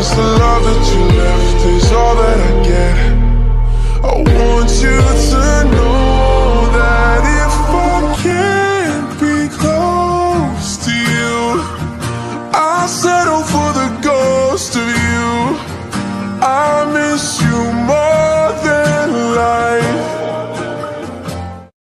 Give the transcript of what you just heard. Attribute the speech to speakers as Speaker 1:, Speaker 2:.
Speaker 1: the love that you left is all that I get.